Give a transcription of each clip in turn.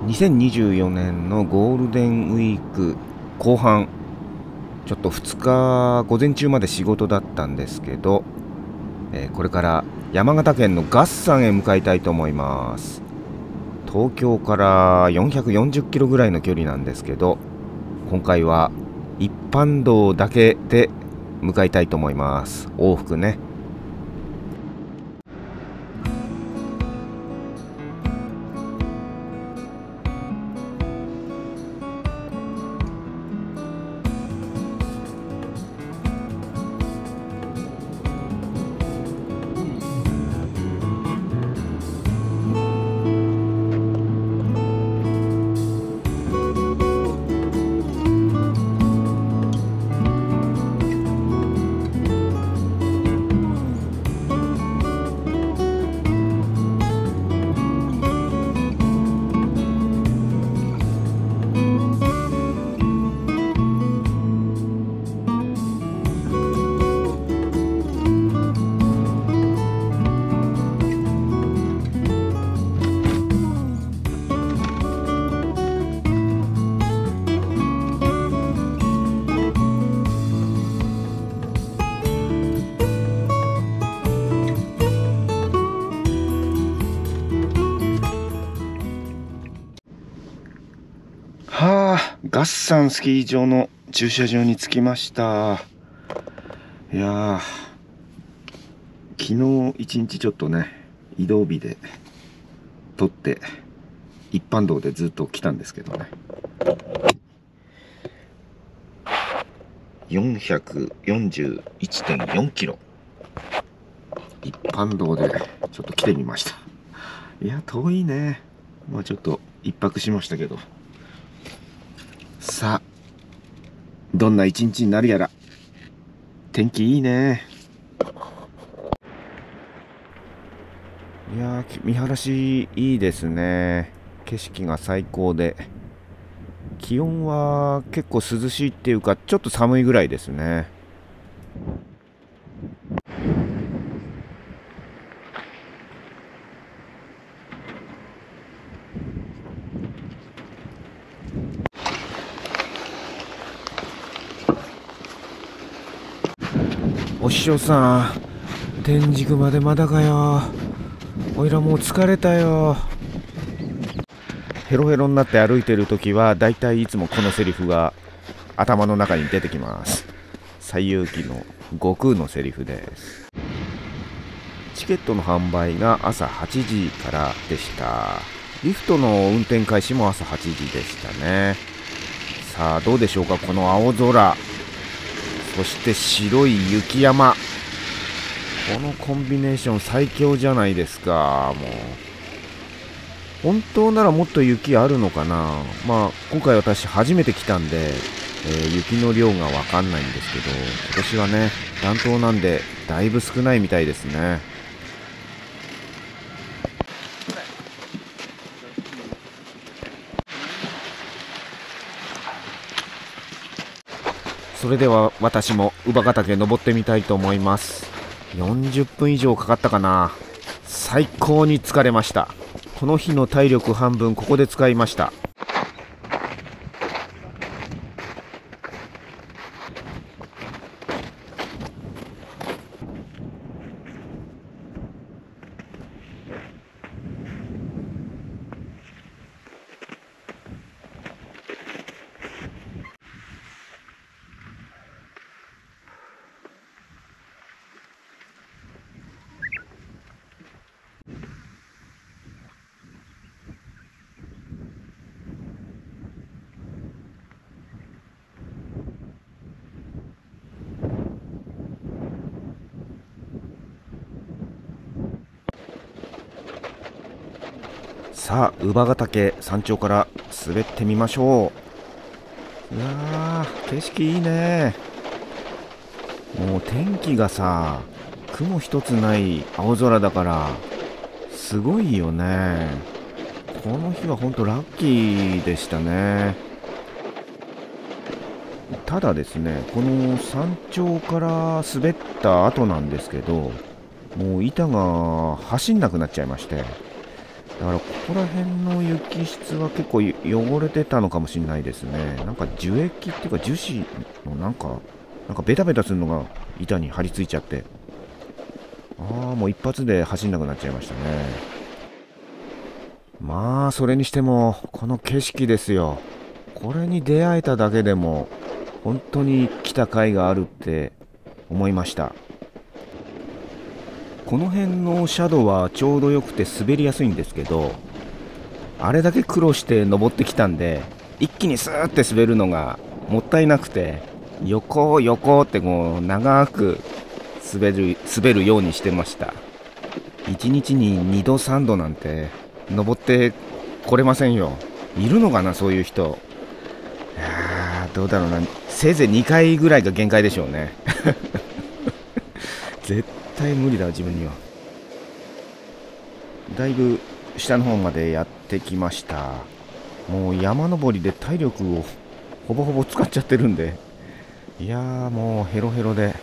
2024年のゴールデンウィーク後半、ちょっと2日午前中まで仕事だったんですけど、これから山形県の月山へ向かいたいと思います。東京から440キロぐらいの距離なんですけど、今回は一般道だけで向かいたいと思います。往復ね。月山スキー場の駐車場に着きました。いや昨日一日ちょっとね、移動日で撮って一般道でずっと来たんですけどね、441.4 キロ一般道でちょっと来てみました。いや遠いね。まあちょっと一泊しましたけど、さあどんな一日になるやら。天気いいね。いやー、見晴らしいいですね。景色が最高で、気温は結構涼しいっていうか、ちょっと寒いぐらいですね。お師匠さん、天竺までまだかよ。おいらもう疲れたよ。ヘロヘロになって歩いてるときはだいたいいつもこのセリフが頭の中に出てきます。西遊記の悟空のセリフです。チケットの販売が朝8時からでした。リフトの運転開始も朝8時でしたね。さあどうでしょうか、この青空、そして白い雪山、このコンビネーション最強じゃないですか。もう本当ならもっと雪あるのかな。まあ今回私初めて来たんで、雪の量がわかんないんですけど、今年はね暖冬なんでだいぶ少ないみたいですね。それでは私も姥ヶ岳登ってみたいと思います。40分以上かかったかな。最高に疲れました。この日の体力半分ここで使いました。さあ姥ヶ岳山頂から滑ってみましょう。いやー景色いいね。もう天気がさ、雲一つない青空だからすごいよね。この日はほんとラッキーでしたね。ただですね、この山頂から滑った後なんですけど、もう板が走んなくなっちゃいまして、 だからここら辺の雪質は結構汚れてたのかもしれないですね。なんか樹液っていうか樹脂のなんかベタベタするのが板に張り付いちゃって、もう一発で走んなくなっちゃいましたね。まあそれにしてもこの景色ですよ。これに出会えただけでも本当に来た甲斐があるって思いました。この辺のシャドウはちょうどよくて滑りやすいんですけど、あれだけ苦労して登ってきたんで、一気にスーって滑るのがもったいなくて、横ってこう長く滑るようにしてました。1日に2度3度なんて登ってこれませんよ。いるのかな、そういう人。いやー、どうだろうな、せいぜい2回ぐらいが限界でしょうね。絶対無理だ、自分には。だいぶ下の方までやってきました。もう山登りで体力をほぼほぼ使っちゃってるんで、いやーもうヘロヘロで、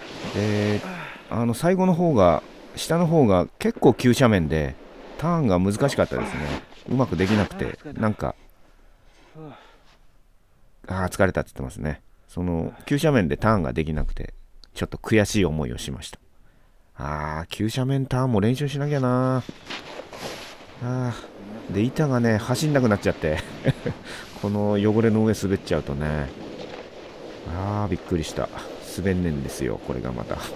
最後の方が、下の方が結構急斜面でターンが難しかったですね。うまくできなくて、なんか疲れたって言ってますね。その急斜面でターンができなくてちょっと悔しい思いをしました。急斜面ターンも練習しなきゃな。で板がね走んなくなっちゃってこの汚れの上滑っちゃうとね、びっくりした。滑んねんですよ、これがまた。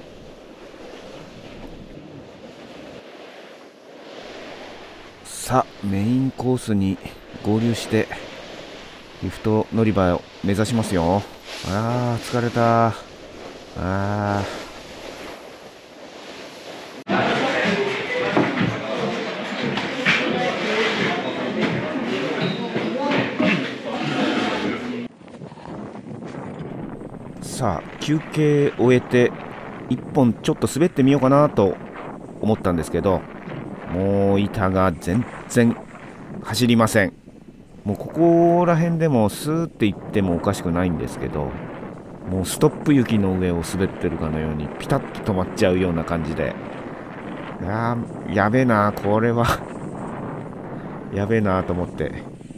さあメインコースに合流してリフト乗り場を目指しますよ。疲れた。さあ休憩終えて1本ちょっと滑ってみようかなと思ったんですけど、もう板が全然走りません。もうここら辺でもスーって行ってもおかしくないんですけど、もうストップ雪の上を滑ってるかのようにピタッと止まっちゃうような感じで、やべえな、これはやべえなと思って、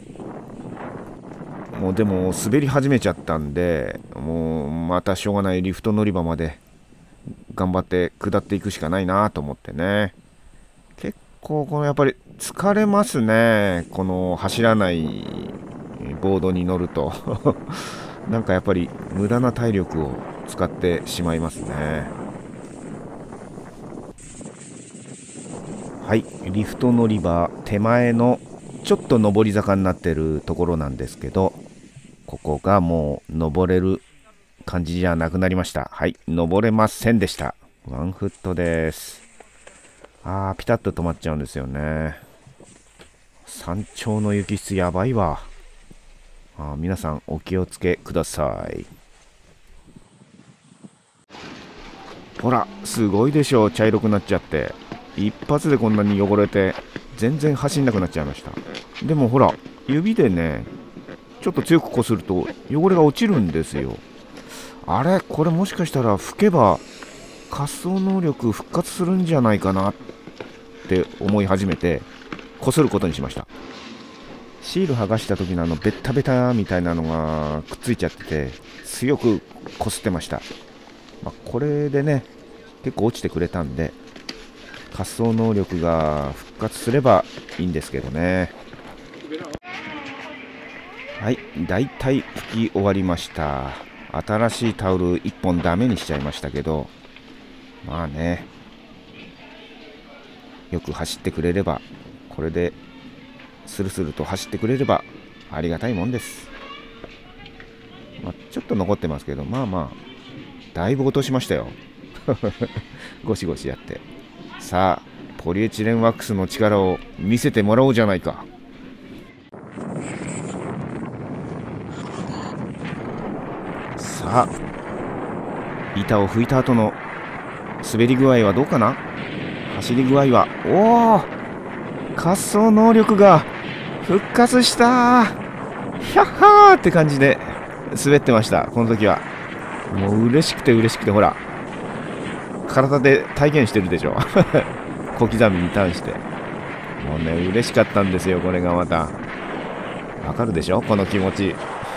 もうでも滑り始めちゃったんで、もうまたしょうがない、リフト乗り場まで頑張って下っていくしかないなと思ってね。結構このやっぱり疲れますね、この走らないボードに乗るとなんかやっぱり無駄な体力を使ってしまいますね。はい、リフト乗り場手前のちょっと上り坂になってるところなんですけど、ここがもう登れる感じじゃなくなりました。はい、登れませんでした。ワンフットです。ピタッと止まっちゃうんですよね。山頂の雪質やばいわ。皆さんお気をつけください。ほらすごいでしょ、茶色くなっちゃって。一発でこんなに汚れて全然走んなくなっちゃいました。でもほら指でねちょっと強くこすると汚れが落ちるんですよ。あれこれもしかしたら拭けば滑走能力復活するんじゃないかなって思い始めてこすることにしました。シール剥がした時のベッタベタみたいなのがくっついちゃってて強くこすってました。これでね結構落ちてくれたんで滑走能力が復活すればいいんですけどね。はい、だいたい拭き終わりました。新しいタオル1本ダメにしちゃいましたけど、まあね、よく走ってくれれば、これでスルスルと走ってくれればありがたいもんです。ちょっと残ってますけど、だいぶ落としましたよゴシゴシやって。さあポリエチレンワックスの力を見せてもらおうじゃないか。さあ板を拭いた後の滑り具合はどうかな。走り具合は滑走能力が復活した。ひゃっはーって感じで滑ってました。この時はもう嬉しくてほら体で体現してるでしょ小刻みにターンして。 もうね、嬉しかったんですよ、これがまた。わかるでしょ、この気持ち。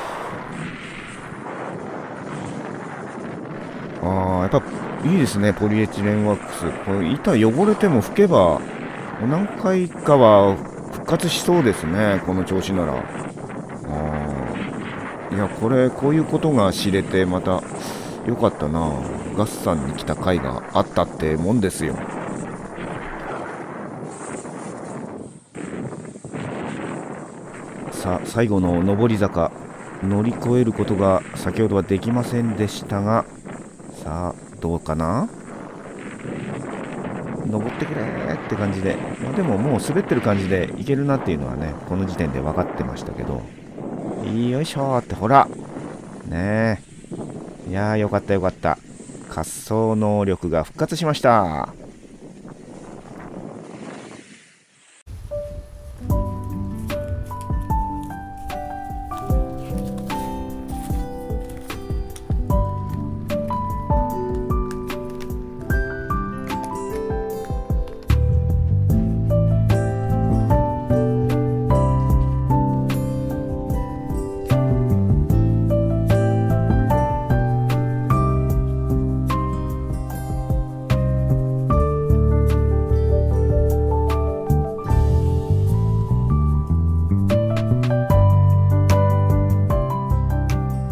やっぱいいですね、ポリエチレンワックス。これ板汚れても拭けば何回かは復活しそうですね、この調子なら。いや、こういうことが知れてまた良かったな。ガッサンに来た甲斐があったってもんですよ。さあ、最後の上り坂乗り越えることが先ほどはできませんでしたが、さあどうかな。登ってくれって感じで、でももう滑ってる感じでいけるなっていうのはね、この時点で分かってましたけど、よいしょーって、ほらねえ、いやーよかったよかった、滑走能力が復活しました。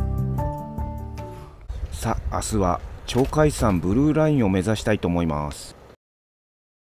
さあ明日は鳥海山ブルーラインを目指したいと思います。